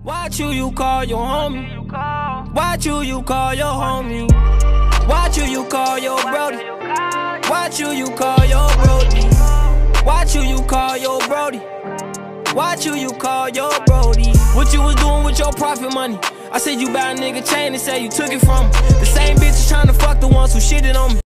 Watch who you call your homie. Watch who you call your homie. Watch who you call your brody. Watch who you call your brody. Watch who you call your brody. Watch who you call your brody. What you was doing with your profit money? I said you buy a nigga chain and say you took it from him. The same bitches tryna fuck the ones who shitted on me.